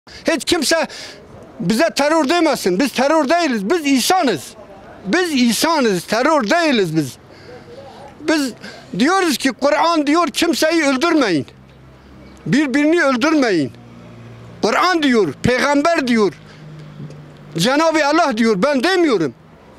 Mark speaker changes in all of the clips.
Speaker 1: Hiç kimse bize terör demesin. Biz terör değiliz. Biz insanız. Biz insanız. Terör değiliz biz. Biz diyoruz ki Kur'an diyor kimseyi öldürmeyin. Birbirini öldürmeyin. Kur'an diyor, peygamber diyor. Cenab-ı Allah diyor, ben demiyorum.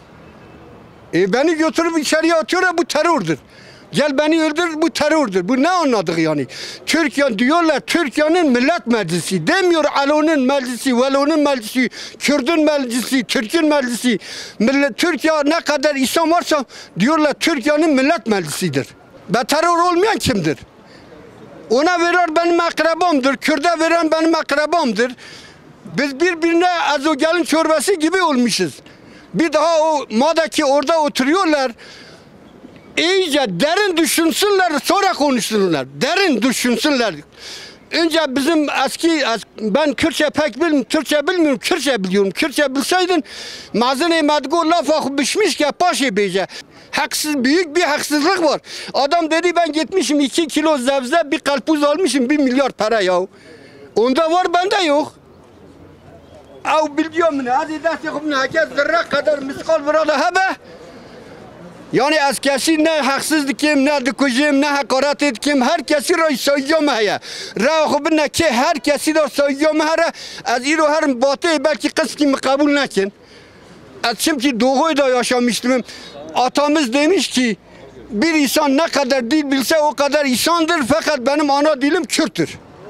Speaker 1: Beni götürüp içeriye atıyor, bu terördür. Gel beni öldür, bu terördür. Bu ne anladık yani? Türkiye diyorlar, Türkiye'nin millet meclisi. Demiyor Alo'nun meclisi, Velo'nun meclisi, Kürt'ün meclisi, Türk'ün meclisi. Türkiye ne kadar insan varsa diyorlar Türkiye'nin millet meclisidir. Ve terör olmayan kimdir? Ona veren benim akrabamdır, Kürt'e veren benim akrabamdır. Biz birbirine ezogelin çorbası gibi olmuşuz. Bir daha o madaki orada oturuyorlar. İyice derin düşünsünler, sonra konuşsunlar. Derin düşünsünler. Önce bizim ben Kürtçe pek bilmiyorum, Türkçe bilmiyorum, Kürtçe biliyorum. Kürtçe bilseydin, mazine madgo laf akıbışmış ki paşa beyce. Büyük bir haksızlık var. Adam dedi ben gitmişim 2 kilo zevze, bir karpuz almışım 1 milyar para ya. Onda var, bende yok. Av biliyorum ne, hadi ders yapıp ne, herkes zerre kadar miskal burada hebe. Yani eskisi ne haksızlık kim, ne dikujim, ne hakaret etkim, herkesi ra sayacağım haya. Ra xubne ki herkesi de sayacağım hara. Az iro her batı belki kısmı kabul nekin. Az çünkü doğuyu da yaşamıştım. Atamız demiş ki bir insan ne kadar dil bilse o kadar insandır, fakat benim ana dilim Kürttür.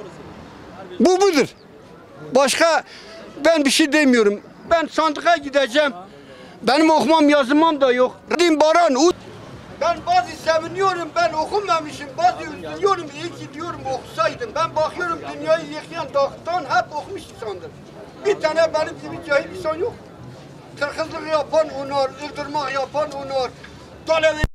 Speaker 1: Bu budur. Başka ben bir şey demiyorum. Ben sandığa gideceğim. Benim okumam yazmam da yok. Din Baran, ben bazı seviniyorum, ben okumamışım, bazı üzülüyorum, iyi ki diyorum okusaydım. Ben bakıyorum dünyayı yıkayan dağıtan hep okumuş insandır. Bir tane benim gibi cahil insan yok. Kırkızlık yapan onlar, öldürmek yapan onlar.